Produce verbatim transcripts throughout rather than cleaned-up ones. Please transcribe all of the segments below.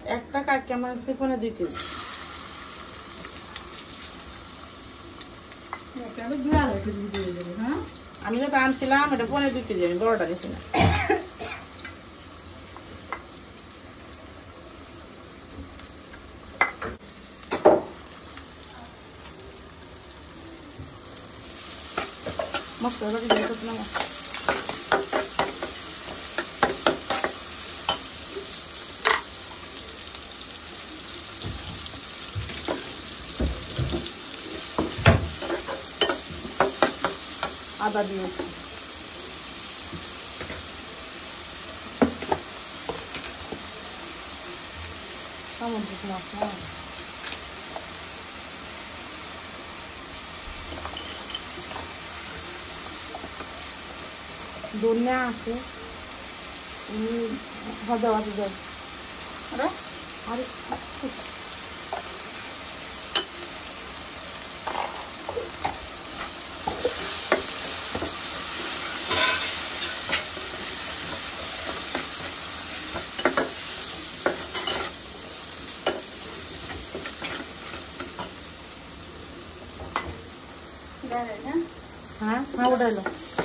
একটা কাটকে আমার সিফনে দুই কেজি। আমি যেটা আনছিলাম এটা পনেরো দুই কেজি, আমি বড়টা নিছি না। মশলা দিয়ে করছিলাম আদা দিয়েছি, কেমন মশলা ধনিয়া আছে ভাজা ভাজা দেয়। আরে আরে হ্যাঁ হ্যাঁ উঠাইলো।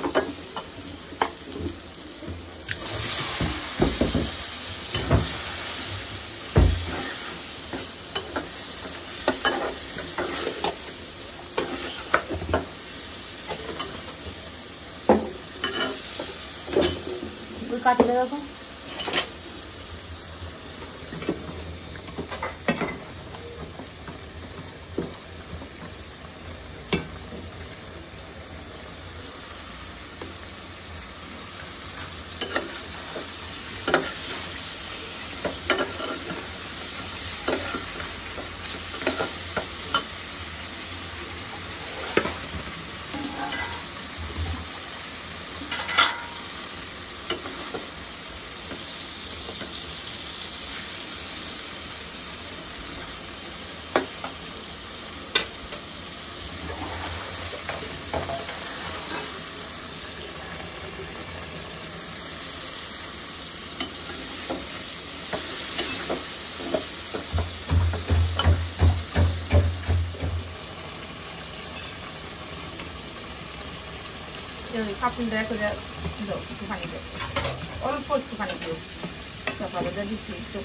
কাটিয়ে দেখো কাপুন দেয় করে দাও একটুখানি দেয়, অল্প একটুখানি দিও সকালে যা দিচ্ছি একটু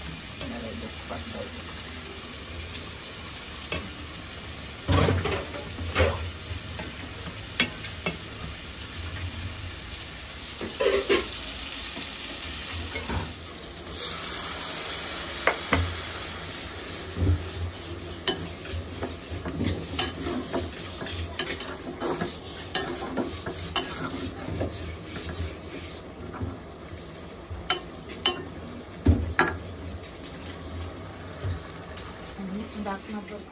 ডাকনা দরকার।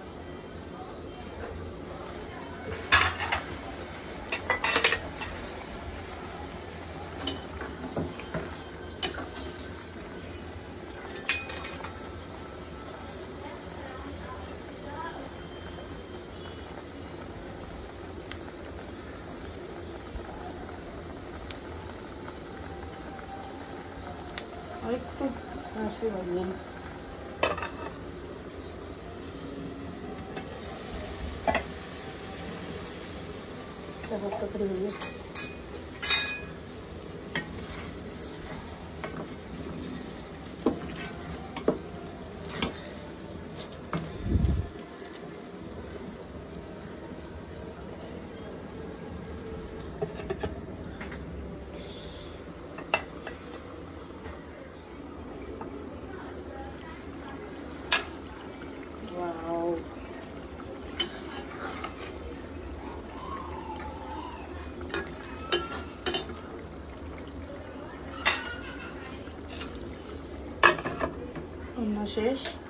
আরেকটু আসলে ভাবলাম করে দেবো। শেষ।